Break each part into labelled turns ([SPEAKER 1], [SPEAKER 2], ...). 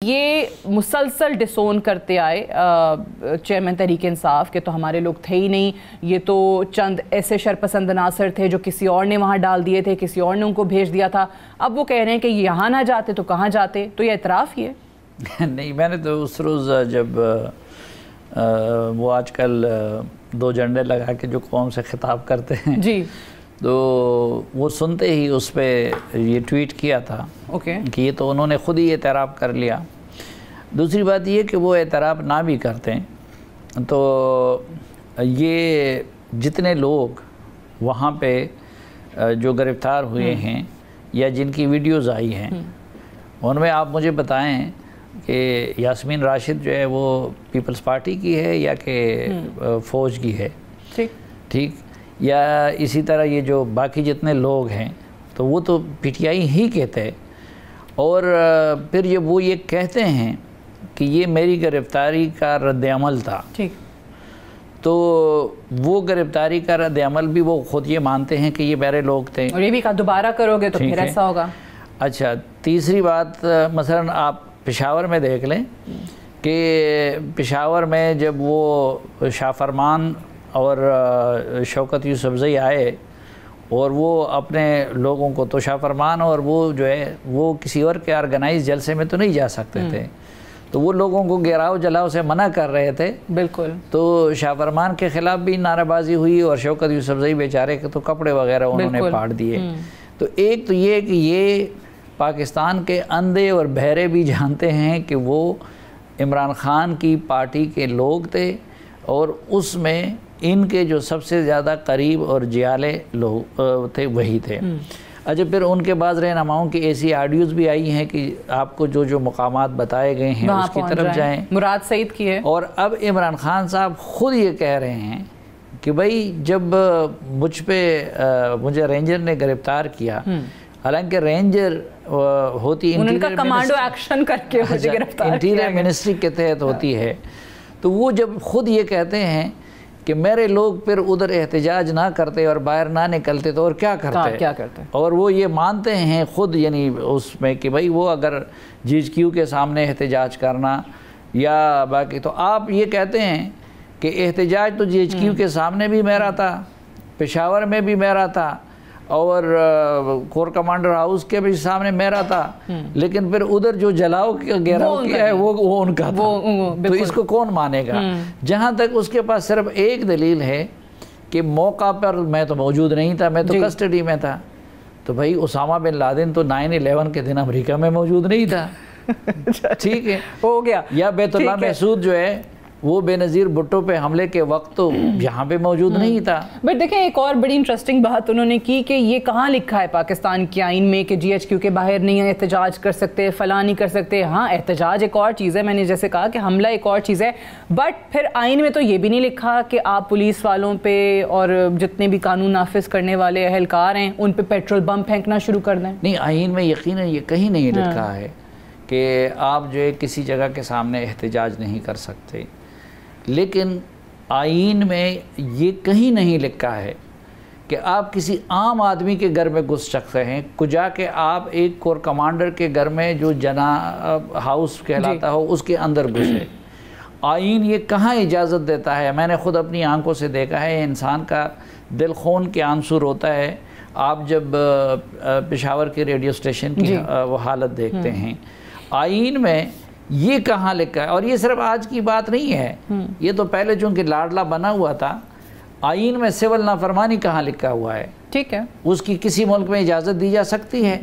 [SPEAKER 1] یہ مسلسل ڈسون کرتے آئے چیئرمین تحریک انصاف کے تو ہمارے لوگ تھے ہی نہیں، یہ تو چند ایسے شرپسند عناصر تھے جو کسی اور نے وہاں ڈال دیے تھے، کسی اور نے ان کو بھیج دیا تھا. اب وہ کہہ رہے ہیں کہ یہاں نہ جاتے تو کہاں جاتے، تو یہ اعتراف ہی ہے.
[SPEAKER 2] نہیں، میں نے تو اس روز جب وہ آج کل 2 جھنڈے لگا کے جو قوم سے خطاب کرتے ہیں
[SPEAKER 1] جی،
[SPEAKER 2] تو وہ سنتے ہی اس پہ یہ ٹویٹ کیا تھا کہ یہ تو انہوں نے خود ہی اعتراف کر لیا. دوسری بات یہ کہ وہ اعتراف نہ بھی کرتے تو یہ جتنے لوگ وہاں پہ جو گرفتار ہوئے ہیں یا جن کی ویڈیوز آئی ہیں ان میں آپ مجھے بتائیں کہ یاسمین راشد جو ہے وہ پیپلز پارٹی کی ہے یا کہ فوج کی ہے، ٹھیک، یا اسی طرح یہ جو باقی جتنے لوگ ہیں تو وہ تو پی ٹی آئی ہی کہتے ہیں. اور پھر جب وہ یہ کہتے ہیں کہ یہ میری گرفتاری کا رد عمل تھا، تو وہ گرفتاری کا رد عمل بھی وہ خود یہ مانتے ہیں کہ یہ میرے لوگ تھے، اور
[SPEAKER 1] یہ بھی کہا دوبارہ کرو گے تو پھر ایسا ہوگا.
[SPEAKER 2] اچھا، تیسری بات مثلا آپ پشاور میں دیکھ لیں کہ پشاور میں جب وہ شاہ فرمان اور شوکت یوسفزئی آئے اور وہ اپنے لوگوں کو، تو شاہ فرمان اور وہ جو ہے وہ کسی اور کے آرگنائز جلسے میں تو نہیں جا سکتے تھے، تو وہ لوگوں کو گراؤ جلاؤ سے منع کر رہے تھے.
[SPEAKER 1] بالکل.
[SPEAKER 2] تو شاہ فرمان کے خلاف بھی نعرہ بازی ہوئی اور شوکت یوسفزئی بیچارے کے تو کپڑے وغیرہ انہوں نے پھاڑ دیے. تو ایک تو یہ کہ یہ پاکستان کے اندھے اور بہرے بھی جانتے ہیں کہ وہ عمران خان کی پارٹی کے لوگ تھے اور اس میں ان کے جو سب سے زیادہ قریب اور جیالے لوگ تھے وہی تھے. اچھا، پھر ان کے بعض رہنماؤں کی ایسی آڈیوز بھی آئی ہیں کہ آپ کو جو مقامات بتائے گئے ہیں اس کی طرف جائیں.
[SPEAKER 1] مراد سعید کی ہے. اور
[SPEAKER 2] اب عمران خان صاحب خود یہ کہہ رہے ہیں کہ بھائی جب مجھے رینجر نے گرفتار کیا، حالانکہ رینجر ہوتی انٹیریئر منسٹری کے تحت ہوتی ہے، تو وہ جب خود یہ کہتے ہیں کہ میرے لوگ پھر ادھر احتجاج نہ کرتے اور باہر نہ نکلتے تو اور کیا کرتے، اور وہ یہ مانتے ہیں خود، یعنی اس میں کہ بھائی وہ اگر جی ایچ کیو کے سامنے احتجاج کرنا یا باقی، تو آپ یہ کہتے ہیں کہ احتجاج تو جی ایچ کیو کے سامنے بھی میرا تھا، پشاور میں بھی میرا تھا، اور کور کمانڈر ہاؤس کے بھی سامنے میرا تھا، لیکن پھر ادھر جو جلاؤ گھیراؤ کیا ہے وہ ان کا تھا. تو اس کو کون مانے گا؟ جہاں تک اس کے پاس صرف ایک دلیل ہے کہ موقع پر میں تو موجود نہیں تھا، میں تو کسٹڈی میں تھا. تو بھائی اسامہ بن لادن تو 9/11 کے دن امریکہ میں موجود نہیں تھا، ٹھیک ہے، ہو گیا. یا بیت اللہ محسود جو ہے وہ بے نظیر بھٹو پہ حملے کے وقت تو یہاں پہ موجود نہیں تھا.
[SPEAKER 1] بٹ دیکھیں ایک اور بڑی انٹرسٹنگ بات انہوں نے کی کہ یہ کہاں لکھا ہے پاکستان کے آئین میں کہ جی ایچ کیو کے باہر نہیں احتجاج کر سکتے، فلاں نہیں کر سکتے. ہاں، احتجاج ایک اور چیز ہے، میں نے جیسے کہا کہ حملہ ایک اور چیز ہے، بٹ پھر آئین میں تو یہ بھی نہیں لکھا کہ آپ پولیس والوں پہ اور جتنے بھی قانون نافذ کرنے والے اہلکار ہیں ان پہ پیٹرول بم پھینکنا شروع کر دیں.
[SPEAKER 2] نہیں، آئین میں یقیناً یہ کہیں نہیں لکھا ہے کہ آپ جو ہے کسی جگہ کے سامنے احتجاج نہیں کر سکتے، لیکن آئین میں یہ کہیں نہیں لکھا ہے کہ آپ کسی عام آدمی کے گھر میں گھس سکتے ہیں، کجا کہ آپ ایک کور کمانڈر کے گھر میں جو ہاؤس کہلاتا ہو اس کے اندر گھسے. آئین یہ کہاں اجازت دیتا ہے؟ میں نے خود اپنی آنکھوں سے دیکھا ہے، انسان کا دل خون کے آنسور ہوتا ہے آپ جب پشاور کے ریڈیو اسٹیشن کی وہ حالت دیکھتے ہیں. آئین میں یہ کہاں لکھا ہے؟ اور یہ صرف آج کی بات نہیں ہے، یہ تو پہلے چونکہ لاڈلا بنا ہوا تھا. آئین میں سول نافرمانی کہاں لکھا ہوا ہے؟
[SPEAKER 1] ٹھیک ہے،
[SPEAKER 2] اس کی کسی ملک میں اجازت دی جا سکتی ہے،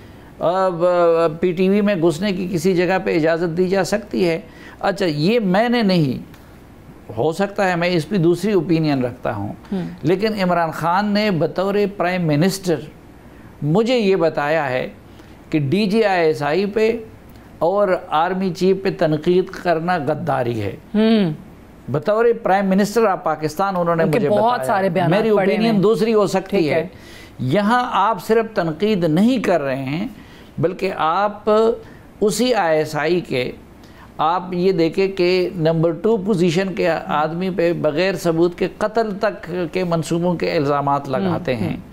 [SPEAKER 2] پی ٹی وی میں گھسنے کی کسی جگہ پہ اجازت دی جا سکتی ہے. اچھا، یہ میں نے نہیں، ہو سکتا ہے میں اس پہ دوسری اوپینین رکھتا ہوں، لیکن عمران خان نے بطور پرائم منسٹر مجھے یہ بتایا ہے کہ D G I S I پہ اور آرمی چیف پہ تنقید کرنا غداری ہے. بطور پرائم منسٹر آف پاکستان انہوں نے مجھے بتایا. میری اوپینین دوسری ہو سکتی ہے. یہاں آپ صرف تنقید نہیں کر رہے ہیں بلکہ آپ اسی آئی ایس آئی کے آپ یہ دیکھیں کہ نمبر 2 پوزیشن کے آدمی پہ بغیر ثبوت کے قتل تک کے منصوبوں کے الزامات لگاتے ہیں.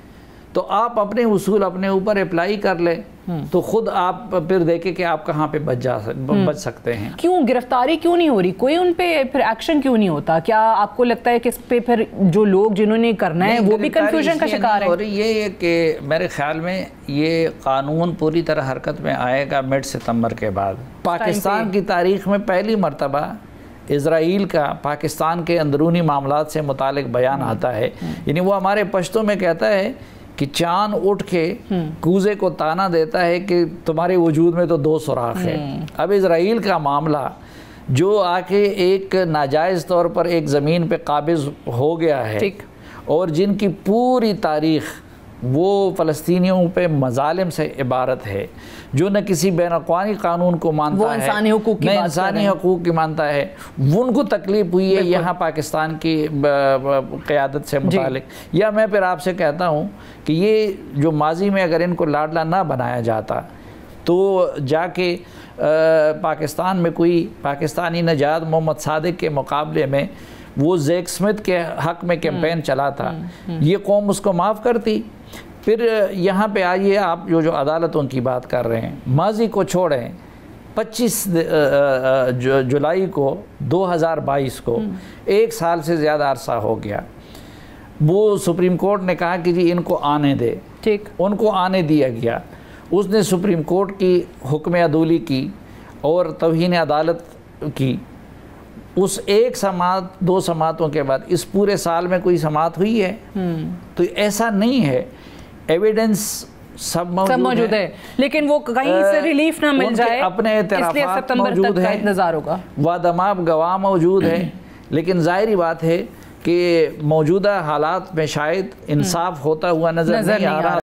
[SPEAKER 2] تو آپ اپنے اصول اپنے اوپر اپلائی کر لیں تو خود آپ پھر دیکھیں کہ آپ کہاں پہ بچ سکتے ہیں.
[SPEAKER 1] کیوں گرفتاری کیوں نہیں ہو رہی؟ کوئی ان پہ پھر ایکشن کیوں نہیں ہوتا؟ کیا آپ کو لگتا ہے کہ اس پہ پھر جو لوگ جنہوں نے کرنا ہے وہ بھی کنفیوژن کا شکار ہے؟
[SPEAKER 2] یہ کہ میرے خیال میں یہ قانون پوری طرح حرکت میں آئے گا مڈ ستمبر کے بعد. پاکستان کی تاریخ میں پہلی مرتبہ اسرائیل کا پاکستان کے اندرونی معاملات سے متعلق بیان آتا ہے. یعنی وہ ہمارے پشتوں میں کہتا ہے کہ چاند اٹھ کے کوزے کو تانا دیتا ہے کہ تمہارے وجود میں تو 2 سوراخ ہے. اب اسرائیل کا معاملہ جو آ کے ایک ناجائز طور پر ایک زمین پہ قابض ہو گیا ہے اور جن کی پوری تاریخ وہ فلسطینیوں پہ مظالم سے عبارت ہے، جو نہ کسی بین الاقوامی قانون کو مانتا ہے، نہ انسانی حقوق کی مانتا ہے، ان کو تکلیف ہوئی ہے یہاں پاکستان کی قیادت سے متعلق. یا میں پھر آپ سے کہتا ہوں کہ یہ جو ماضی میں اگر ان کو لاڈلا نہ بنایا جاتا تو جا کے پاکستان میں کوئی پاکستانی نژاد محمد صادق کے مقابلے میں وہ زیک سمتھ کے حق میں کیمپین چلا تھا، یہ قوم اس کو معاف کرتی. پھر یہاں پہ آئیے آپ جو عدالتوں کی بات کر رہے ہیں، ماضی کو چھوڑیں. 25 جولائی کو 2022 کو 1 سال سے زیادہ عرصہ ہو گیا. وہ سپریم کورٹ نے کہا کہ جی ان کو آنے دے، ان کو آنے دیا گیا. اس نے سپریم کورٹ کی حکم عدولی کی اور توہین عدالت کی. اس 1 سماعت 2 سماعتوں کے بعد اس پورے سال میں کوئی سماعت ہوئی ہے؟ تو ایسا نہیں ہے. ایویڈنس سب موجود ہے،
[SPEAKER 1] لیکن وہ کہیں سے ریلیف نہ مل جائے،
[SPEAKER 2] اپنے اعترافات موجود ہیں،
[SPEAKER 1] انتظار ہوگا،
[SPEAKER 2] وادماب گواہ موجود ہیں. لیکن ظاہری بات ہے کہ موجودہ حالات میں شاید انصاف ہوتا ہوا نظر نہیں آ رہا.